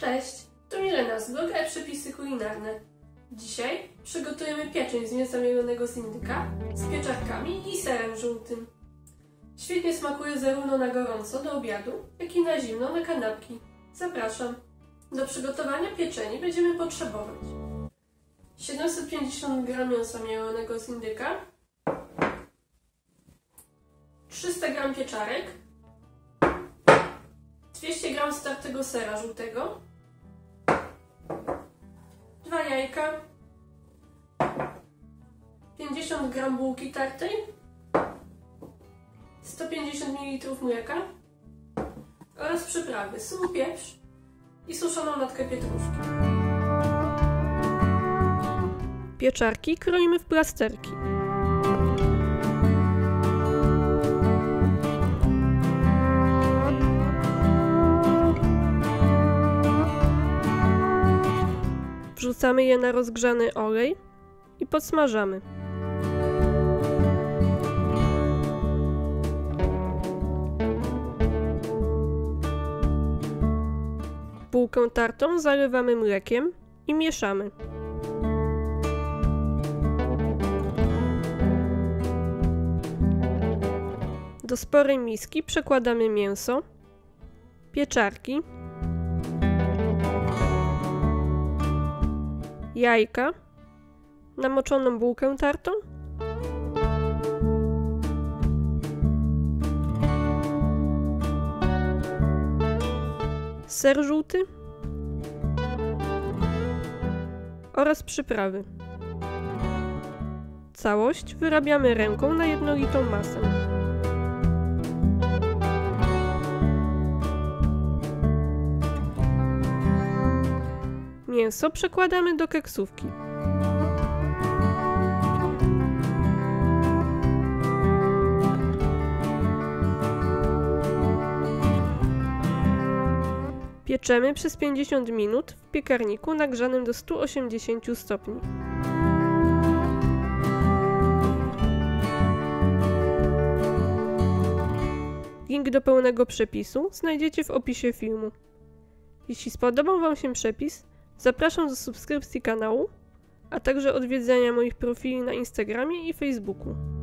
Cześć, tu Milena z bloga Przepisy Kulinarne. Dzisiaj przygotujemy pieczeń z mięsa mielonego z indyka, z pieczarkami i serem żółtym. Świetnie smakuje zarówno na gorąco do obiadu, jak i na zimno na kanapki. Zapraszam! Do przygotowania pieczeni będziemy potrzebować 750 g mięsa mielonego z indyka, 300 g pieczarek, 200 g startego sera żółtego, 2 jajka, 50 g bułki tartej, 150 ml mleka oraz przyprawy sól, pieprz i suszoną natkę pietruszki. Pieczarki kroimy w plasterki. Wrzucamy je na rozgrzany olej i podsmażamy. Bułkę tartą zalewamy mlekiem i mieszamy. Do sporej miski przekładamy mięso, pieczarki, jajka, namoczoną bułkę tartą, ser żółty oraz przyprawy. Całość wyrabiamy ręką na jednolitą masę. Mięso przekładamy do keksówki. Pieczemy przez 50 minut w piekarniku nagrzanym do 180 stopni. Link do pełnego przepisu znajdziecie w opisie filmu. Jeśli spodobał Wam się przepis, zapraszam do subskrypcji kanału, a także odwiedzania moich profili na Instagramie i Facebooku.